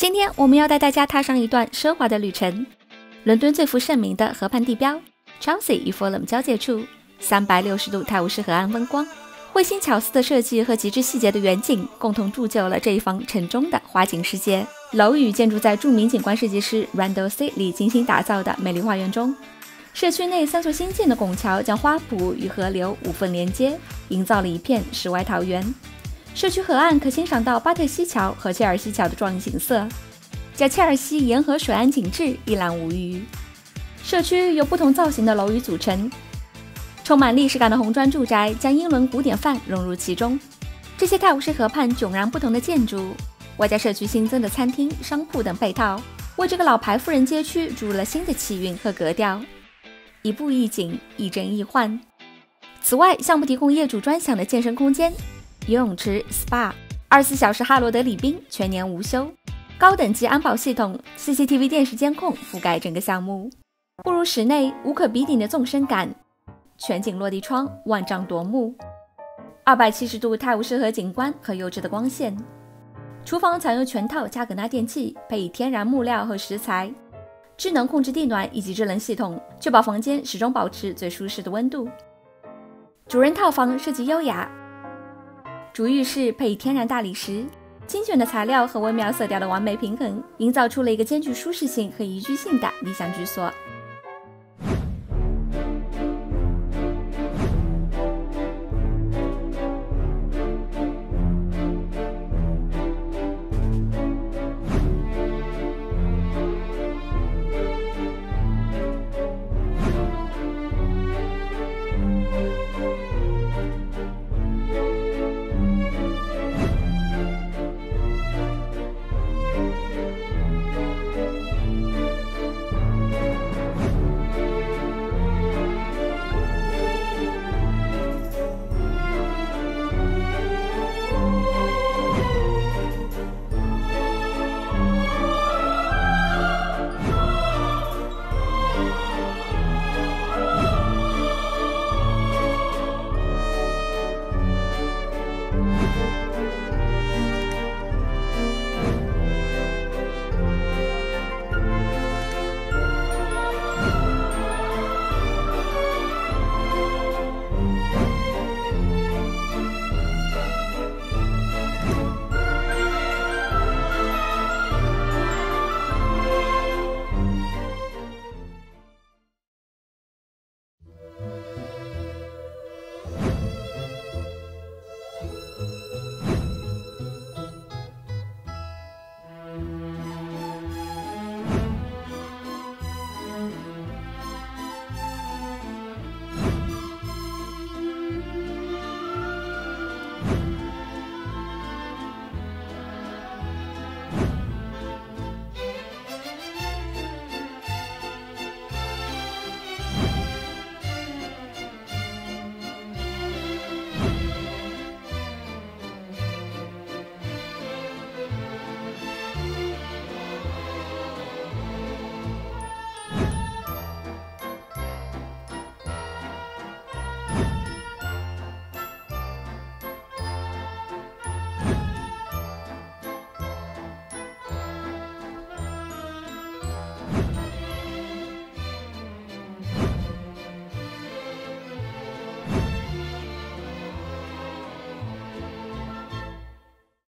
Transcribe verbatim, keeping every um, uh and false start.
今天我们要带大家踏上一段奢华的旅程。伦敦最负盛名的河畔地标 Chelsea 与 Fulham 交界处，三百六十度泰晤士河岸风光，慧心巧思的设计和极致细节的远景，共同铸就了这一方城中的花景世界。楼宇建筑在著名景观设计师 Randall Seatley 精心打造的美丽花园中。社区内三座新建的拱桥将花圃与河流无缝连接，营造了一片世外桃源。社区河岸可欣赏到巴特西桥和切尔西桥的壮丽景色，叫切尔西沿河水岸景致一览无余。社区由不同造型的楼宇组成，充满历史感的红砖住宅将英伦古典范融入其中。这些泰晤士河畔迥然不同的建筑，外加社区新增的餐厅、商铺等配套，为这个老牌富人街区注入了新的气韵和格调。一步一景，一真一幻。此外，项目提供业主专享的健身空间、游泳池、S P A、二十四小时哈罗德礼宾，全年无休，高等级安保系统、C C T V 电视监控覆盖整个项目。步入室内，无可比拟的纵深感，全景落地窗，万丈夺目，二百七十度泰晤士河景观和优质的光线。厨房采用全套加格纳电器，配以天然木料和食材，智能控制地暖以及制冷系统，确保房间始终保持最舒适的温度。主人套房设计优雅，主浴室配以天然大理石，精选的材料和微妙色调的完美平衡，营造出了一个兼具舒适性和宜居性的理想居所。